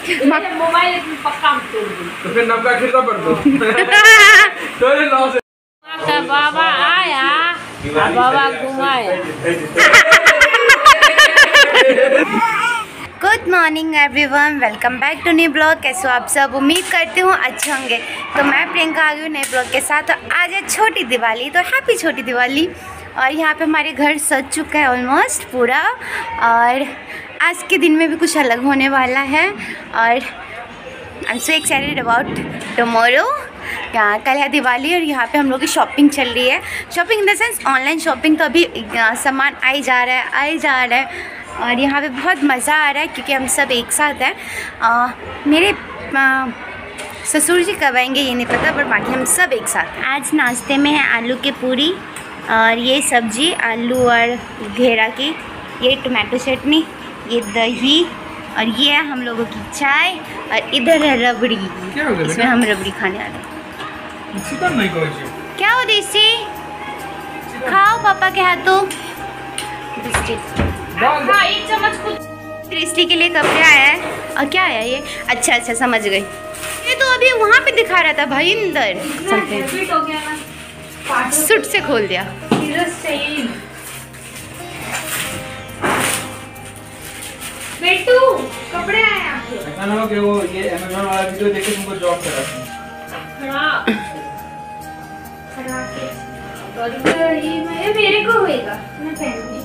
Mobile पक्का तो फिर नब्बा खिलता पड़ दो। तो बाबा आया बाबा घुमाया। Good morning everyone, welcome back to new blog. कैसे हो आप सब? उम्मीद करती हूँ अच्छे होंगे। तो मैं प्रियंका आ गई हूँ नए ब्लॉग के साथ। तो आज है छोटी दिवाली, तो हैप्पी छोटी दिवाली। और यहाँ पे हमारे घर सज चुका है ऑलमोस्ट पूरा, और आज के दिन में भी कुछ अलग होने वाला है। और I am so excited about tomorrow. कल है दिवाली और यहाँ पे हम लोग की शॉपिंग चल रही है। Shopping in the sense online shopping. तो अभी सामान आई जा रहा है और यहाँ पे बहुत मज़ा आ रहा है क्योंकि हम सब एक साथ हैं। मेरे ससुर जी कब आएंगे ये नहीं पता, पर बाकी हम सब एक साथ हैं। आज नाश्ते में है आलू की पूरी और ये सब्जी आलू और घेरा की, ये टमाटो चटनी, ये दही और ये है हम लोगों की चाय। और इधर है रबड़ी, इसमें हम रबड़ी खाने वाले हैं। क्या हो देसी? खाओ पापा के हाथों। एक चम्मच खुद दृष्टि के लिए कपड़े आया है। और क्या आया ये? अच्छा समझ गई। ये तो अभी वहाँ पे दिखा रहा था भाई अंदर सूट से खोल दिया। बेटू कपड़े आए आपके। वो ये अमेज़न वाला वीडियो देख के तुमको जॉब करा ये मेरे को होएगा, मैं पहनूंगी।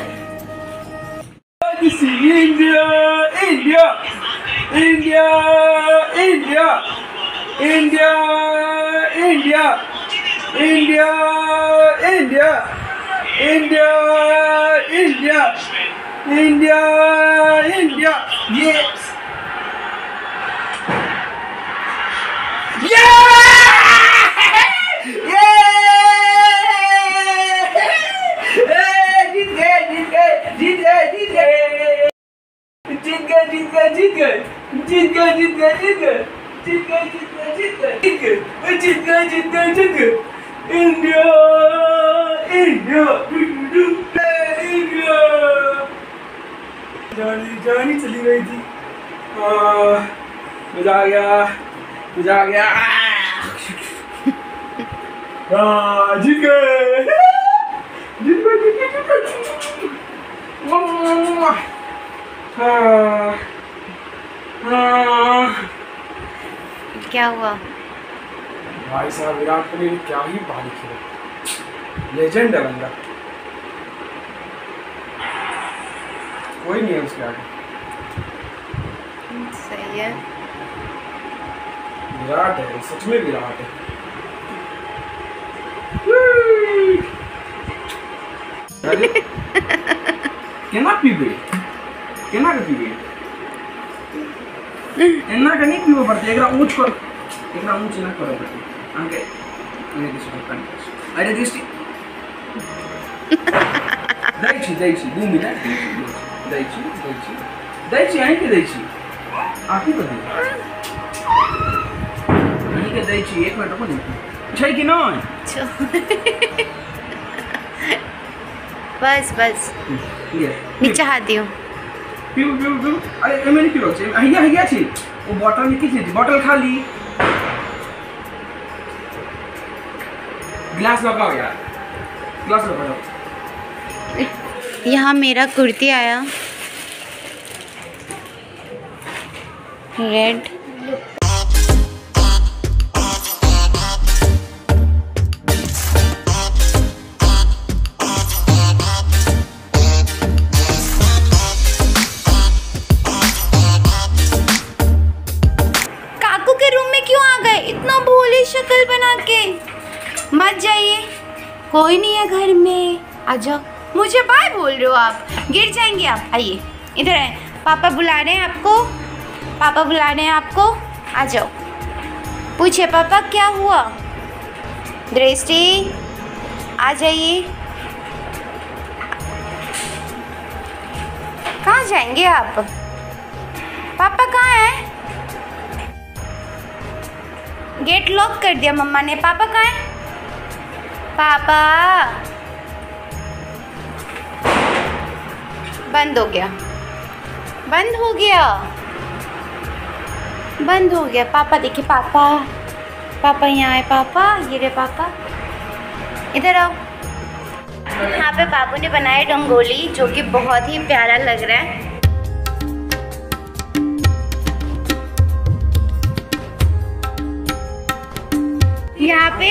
India India India India India India India India India India India India ये जानी चली गई थी। मजा आ गया। जीत गए। क्या हुआ भाई साहब? विराट कोहली ने क्या ही बारी खेला, लेजेंड है बंदा, कोई नहीं है उसके आगे। सही है, विराट है, सच में विराट है। केना पीबे एना के नहीं पीबे पड़ते, एकरा ऊंच ना करे पड़ते। आगे अरे दिस पकड़, अरे दिस दै छी 2 मिनट दै छी आई के दै छी आखी तो नहीं के दै छी 1 मिनट रुको छै कि नहीं। बस नीचे हाथ दियो। पीऊ अरे एमे नहीं पीलो छै, हिया छी ओ बोतल में की छै, बोतल खाली गिलास लगाओ यार, गिलास लगाओ। यहाँ मेरा कुर्ती आया रेड, काकू के रूम में क्यों आ गए? इतना भोली शक्ल बना के मत जाइए, कोई नहीं है घर में, आ जाओ। मुझे बाय बोल रहे हो आप? गिर जाएंगे आप। आइए इधर आए, पापा बुला रहे हैं आपको, आ जाओ। पूछे पापा क्या हुआ? दृष्टि आ जाइए। कहाँ जाएंगे आप? पापा कहाँ हैं? गेट लॉक कर दिया मम्मा ने। पापा कहाँ हैं? पापा बंद हो गया। बंद हो गया। पापा देखिए, पापा पापा यहाँ आए। पापा, ये रे पापा, इधर आओ। यहाँ पे बाबू ने बनाया रंगोली जो कि बहुत ही प्यारा लग रहा है। यहाँ पे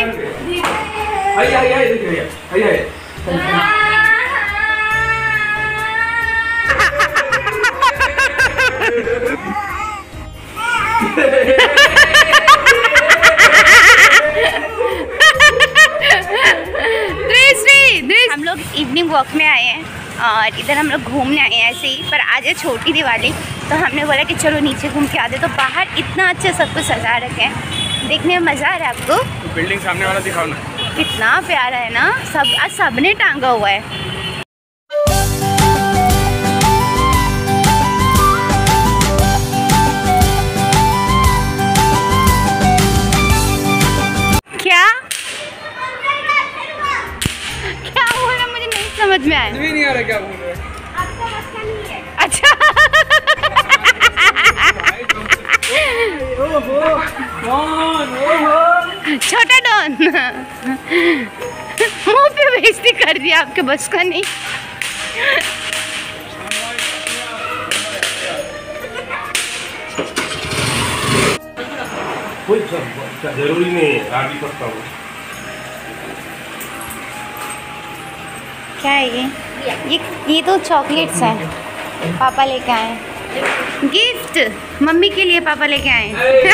हम लोग इवनिंग वॉक में आए हैं और इधर हम लोग घूमने आए हैं ऐसे ही, पर आज है छोटी दिवाली तो हमने बोला कि चलो नीचे घूम के आते। तो बाहर इतना अच्छा सब कुछ सजा रखे हैं, देखने में मज़ा आ रहा है आपको। तो बिल्डिंग सामने वाला दिखाओ ना, कितना प्यारा है ना। सब आज सबने टांगा हुआ है। क्या क्या बोल रहा, मुझे नहीं समझ में आया। नहीं आ रहा क्या बोल रहे हैं। अच्छा छोटा डॉन मुंह पे बेइज्जती कर दिया, आपके बस का नहीं। कोई जरूरी नहीं है, आ भी सकता हूँ। क्या है ये तो चॉकलेट्स हैं, पापा लेके आए। गिफ्ट मम्मी के लिए पापा लेके आए।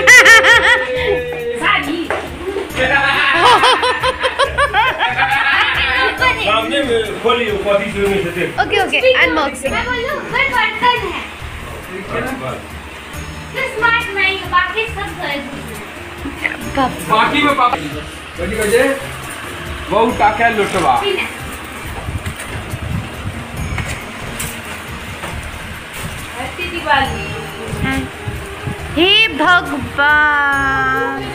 सामने में खोलिए, कॉफी शुरू में से। Okay okay, unboxing. बाकी में पापा कभी कहे बहुत टाका लुटवा। हे भगवान,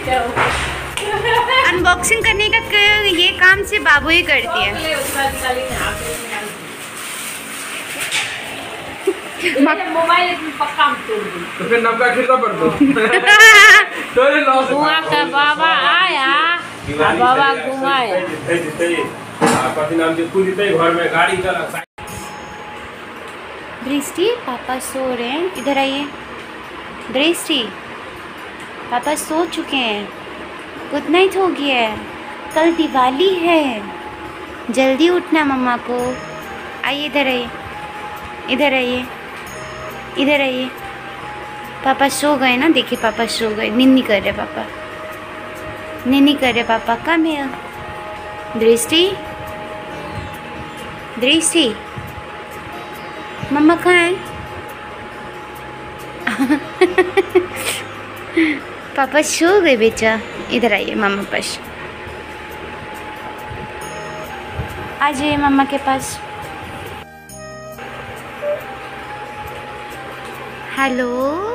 अनबॉक्सिंग करने का ये काम से बाबू ही करती है। मोबाइल पक्का तोड़ दूँ तो फिर नबका खरीदा पड़ दो। वहाँ का बाबा आया, बाबा घुमाया। कथी नाम से खुद घर में गाड़ी चला। दृष्टि, पापा सो रहे हैं, इधर आइए। दृष्टि, पापा सो चुके हैं, गुड नाइट हो गया है, कल दिवाली है, जल्दी उठना मम्मा को। आइए इधर आइए, इधर आइए, इधर आइए। पापा सो गए ना, देखिए पापा सो गए, नींद कर रहे पापा, नींद कर रहे पापा। कम है दृष्टि, दृष्टि मम्मा कहाँ है? पापा सो गए बेटा, इधर आइए मम्मा पास, आ जाइए मम्मा के पास। हेलो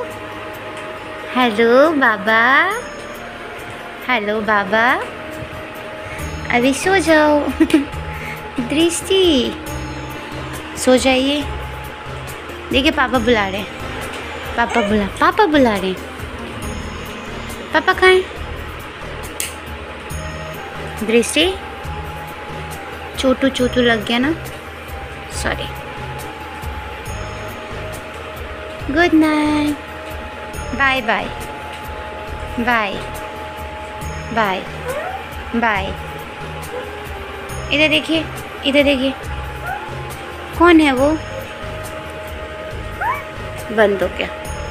हेलो बाबा, हेलो बाबा, अभी सो जाओ। दृष्टि सो जाइए, देखिए पापा बुला रहे हैं, पापा बुला रहे हैं। पापा कहाँ हैं? दृष्टि, चोटू लग गया ना, sorry. Good night, bye bye bye bye bye. इधर देखिए, इधर देखिए, कौन है वो? बंद हो गया,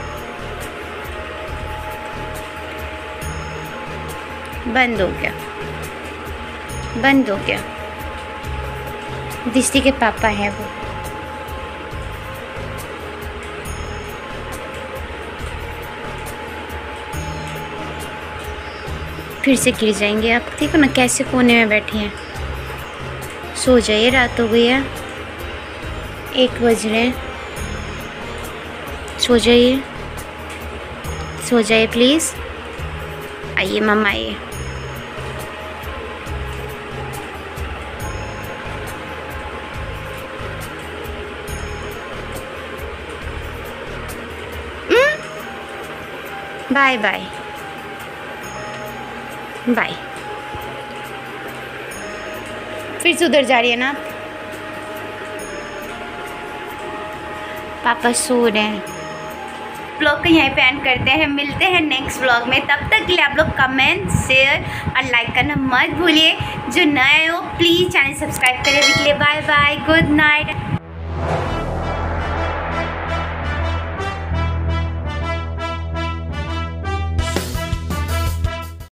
बंद हो गया, बंद हो गया। दृष्टि के पापा हैं वो। फिर से गिर जाएंगे आप, देखो ना कैसे कोने में बैठे हैं। सो जाइए, रात हो गई है, 1 बज रहे हैं। सो जाइए, सो जाइए प्लीज़। आइए मम्मा, आइए। Bye bye bye. फिर से उधर जा रही है ना, पापा सो रहे हैं। ब्लॉग को यहीं पे एंड करते हैं, मिलते हैं नेक्स्ट ब्लॉग में। तब तक के लिए आप लोग कमेंट, शेयर और लाइक करना मत भूलिए। जो नए हो प्लीज़ चैनल सब्सक्राइब करें। अभी के लिए बाय बाय, गुड नाइट।